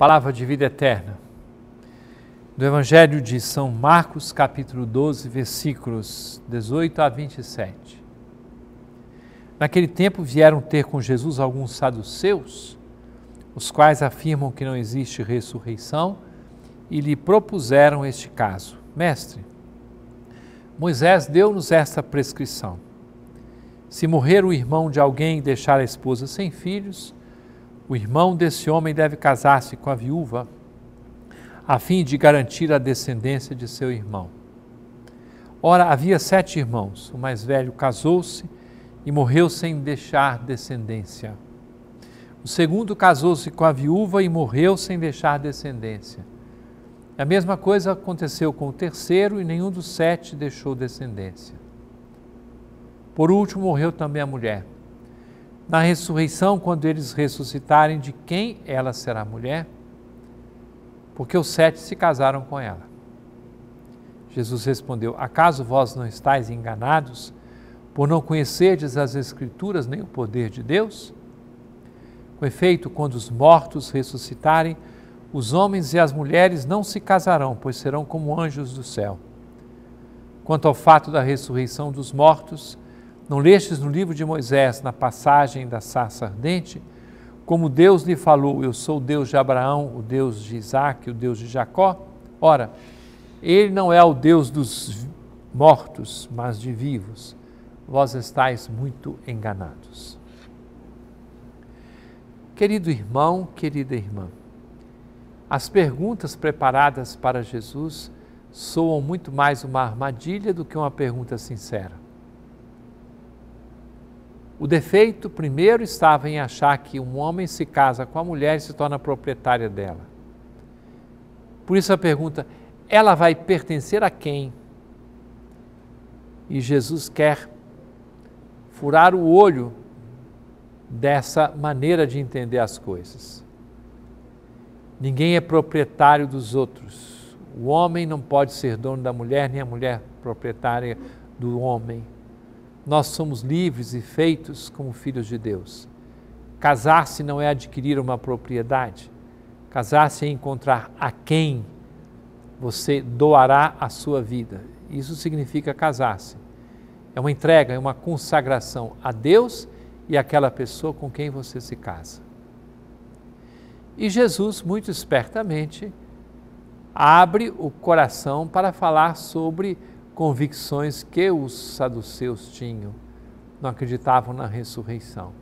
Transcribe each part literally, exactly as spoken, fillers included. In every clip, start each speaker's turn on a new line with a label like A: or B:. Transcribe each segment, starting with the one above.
A: Palavra de vida eterna. Do Evangelho de São Marcos, capítulo doze, versículos dezoito a vinte e sete. Naquele tempo vieram ter com Jesus alguns saduceus, os quais afirmam que não existe ressurreição, e lhe propuseram este caso. Mestre, Moisés deu-nos esta prescrição: se morrer o irmão de alguém e deixar a esposa sem filhos, o irmão desse homem deve casar-se com a viúva, a fim de garantir a descendência de seu irmão. Ora, havia sete irmãos. O mais velho casou-se e morreu sem deixar descendência. O segundo casou-se com a viúva e morreu sem deixar descendência. A mesma coisa aconteceu com o terceiro, e nenhum dos sete deixou descendência. Por último, morreu também a mulher. Na ressurreição, quando eles ressuscitarem, de quem ela será mulher? Porque os sete se casaram com ela. Jesus respondeu: acaso vós não estáis enganados, por não conhecerdes as Escrituras nem o poder de Deus? Com efeito, quando os mortos ressuscitarem, os homens e as mulheres não se casarão, pois serão como anjos do céu. Quanto ao fato da ressurreição dos mortos, não lestes no livro de Moisés, na passagem da sarça ardente, como Deus lhe falou: eu sou o Deus de Abraão, o Deus de Isaque, o Deus de Jacó? Ora, ele não é o Deus dos mortos, mas de vivos. Vós estáis muito enganados. Querido irmão, querida irmã, as perguntas preparadas para Jesus soam muito mais uma armadilha do que uma pergunta sincera. O defeito primeiro estava em achar que um homem se casa com a mulher e se torna proprietária dela. Por isso a pergunta: ela vai pertencer a quem? E Jesus quer furar o olho dessa maneira de entender as coisas. Ninguém é proprietário dos outros. O homem não pode ser dono da mulher, nem a mulher proprietária do homem. Nós somos livres e feitos como filhos de Deus. Casar-se não é adquirir uma propriedade. Casar-se é encontrar a quem você doará a sua vida. Isso significa casar-se. É uma entrega, é uma consagração a Deus e àquela pessoa com quem você se casa. E Jesus, muito espertamente, abre o coração para falar sobre convicções que os saduceus tinham, não acreditavam na ressurreição.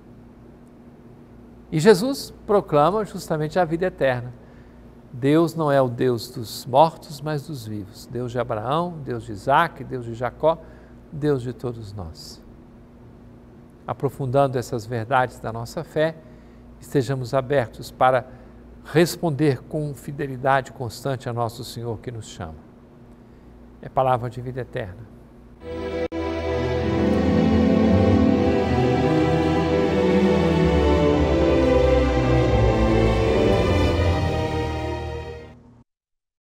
A: E Jesus proclama justamente a vida eterna. Deus não é o Deus dos mortos, mas dos vivos. Deus de Abraão, Deus de Isaque, Deus de Jacó, Deus de todos nós. Aprofundando essas verdades da nossa fé, estejamos abertos para responder com fidelidade constante a nosso Senhor que nos chama. É palavra de vida eterna.